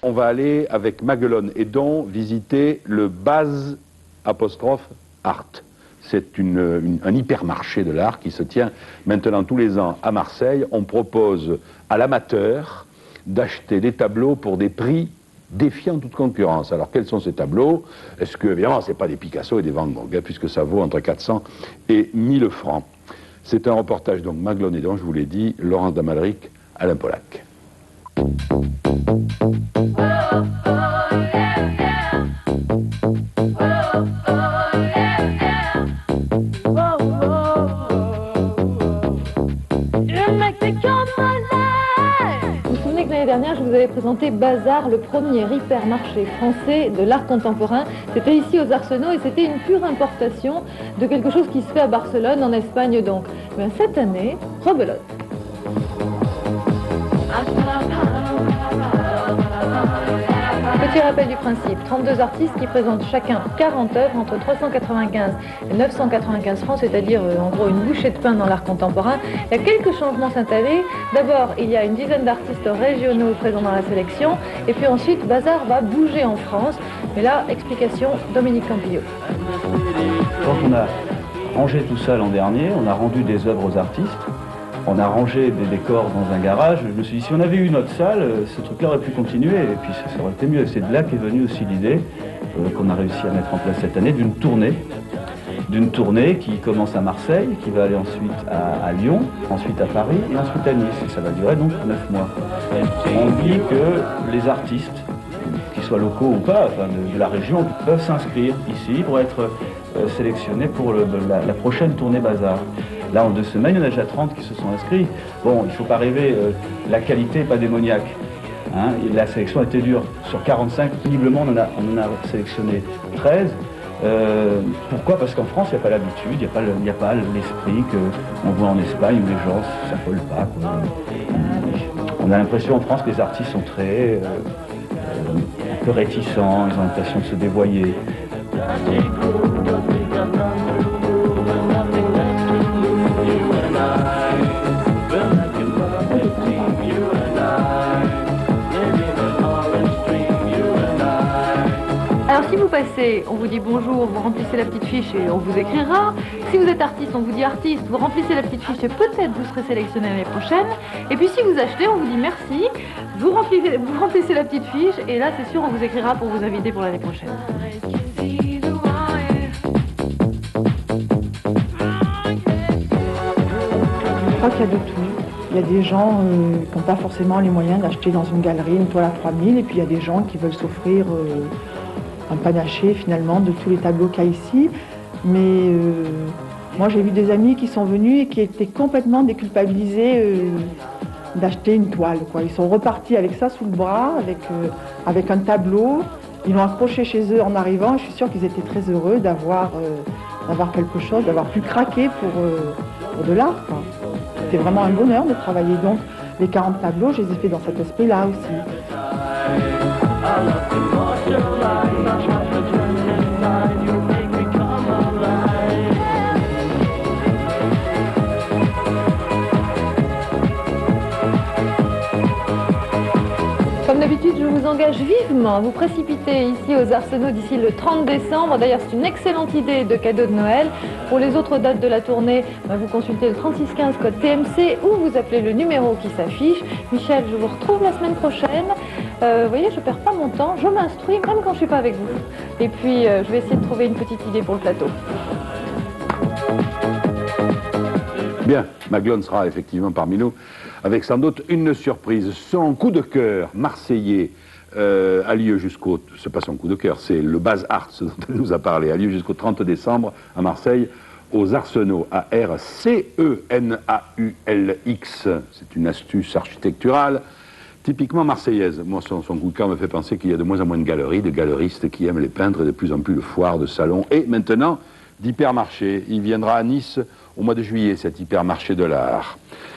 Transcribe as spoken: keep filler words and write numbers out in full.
on va aller avec Maguelone et Don visiter le Baz apostrophe Art. C'est une, une, un hypermarché de l'art qui se tient maintenant tous les ans à Marseille. On propose à l'amateur d'acheter des tableaux pour des prix défiant toute concurrence. Alors quels sont ces tableaux? Est-ce que, évidemment, ce n'est pas des Picasso et des Van Gogh, hein, puisque ça vaut entre quatre cents et mille francs. C'est un reportage donc Maguelone et Don, je vous l'ai dit, Laurence Damalric, Alain Polac. Dernière, je vous avais présenté Bazar, le premier hypermarché français de l'art contemporain. C'était ici aux Arsenaux et c'était une pure importation de quelque chose qui se fait à Barcelone, en Espagne donc. Mais cette année, rebelote. Petit rappel du principe, trente-deux artistes qui présentent chacun quarante œuvres entre trois cent quatre-vingt-quinze et neuf cent quatre-vingt-quinze francs, c'est-à-dire euh, en gros une bouchée de pain dans l'art contemporain. Il y a quelques changements s'installer. D'abord, il y a une dizaine d'artistes régionaux présents dans la sélection, et puis ensuite, Bazar va bouger en France. Mais là, explication, Dominique Campillo. Quand on a rangé tout ça l'an dernier, on a rendu des œuvres aux artistes. On a rangé des décors dans un garage. Je me suis dit, si on avait eu notre salle, ce truc-là aurait pu continuer et puis ça, ça aurait été mieux. C'est de là qu'est venue aussi l'idée euh, qu'on a réussi à mettre en place cette année d'une tournée. D'une tournée qui commence à Marseille, qui va aller ensuite à, à Lyon, ensuite à Paris et ensuite à Nice. Et ça va durer donc neuf mois. On dit que les artistes, qu'ils soient locaux ou pas, enfin de, de la région, peuvent s'inscrire ici pour être euh, sélectionnés pour le, la, la prochaine tournée Bazar. Là, en deux semaines, il y en a déjà trente qui se sont inscrits. Bon, il ne faut pas rêver, euh, la qualité n'est pas démoniaque. Hein, la sélection était dure. Sur quarante-cinq, péniblement, on en a, on en a sélectionné treize. Euh, pourquoi? Parce qu'en France, il n'y a pas l'habitude, il n'y a pas, le, il n'y a pas l'esprit qu'on voit en Espagne où les gens ne s'affolent pas. Quoi. On a l'impression en France que les artistes sont très euh, euh, un peu réticents, ils ont l'impression de se dévoyer. Alors si vous passez, on vous dit bonjour, vous remplissez la petite fiche et on vous écrira. Si vous êtes artiste, on vous dit artiste, vous remplissez la petite fiche et peut-être vous serez sélectionné l'année prochaine. Et puis si vous achetez, on vous dit merci, vous remplissez, vous remplissez la petite fiche et là c'est sûr on vous écrira pour vous inviter pour l'année prochaine. Je crois qu'il y a de tout. Il y a des gens euh, qui n'ont pas forcément les moyens d'acheter dans une galerie une toile à trois mille et puis il y a des gens qui veulent s'offrir euh, un panaché finalement de tous les tableaux qu'il y a ici. Mais euh, moi j'ai vu des amis qui sont venus et qui étaient complètement déculpabilisés euh, d'acheter une toile, quoi. Ils sont repartis avec ça sous le bras, avec, euh, avec un tableau. Ils l'ont accroché chez eux en arrivant et je suis sûre qu'ils étaient très heureux d'avoir euh, d'avoir quelque chose, d'avoir pu craquer pour, euh, pour de l'art. C'était vraiment un bonheur de travailler. Donc les quarante tableaux, je les ai faits dans cet esprit-là aussi. Comme d'habitude, je vous engage vivement à vous précipiter ici aux Arsenaux d'ici le trente décembre. D'ailleurs, c'est une excellente idée de cadeau de Noël. Pour les autres dates de la tournée, bah, vous consultez le trente-six quinze code T M C ou vous appelez le numéro qui s'affiche. Michel, je vous retrouve la semaine prochaine. Euh, vous voyez, je ne perds pas mon temps, je m'instruis même quand je ne suis pas avec vous. Et puis, euh, je vais essayer de trouver une petite idée pour le plateau. Bien, Maguelone sera effectivement parmi nous, avec sans doute une surprise. Son coup de cœur marseillais euh, a lieu jusqu'au... C'est pas son coup de cœur, c'est le Baz Art, ce dont elle nous a parlé, a lieu jusqu'au trente décembre à Marseille, aux Arsenaux, A R C E N A U L X. C'est une astuce architecturale typiquement marseillaise. Moi, son, son coup de cœur me fait penser qu'il y a de moins en moins de galeries, de galeristes qui aiment les peintres, et de plus en plus de foires, de salons, et maintenant d'hypermarchés. Il viendra à Nice au mois de juillet, cet hypermarché de l'art.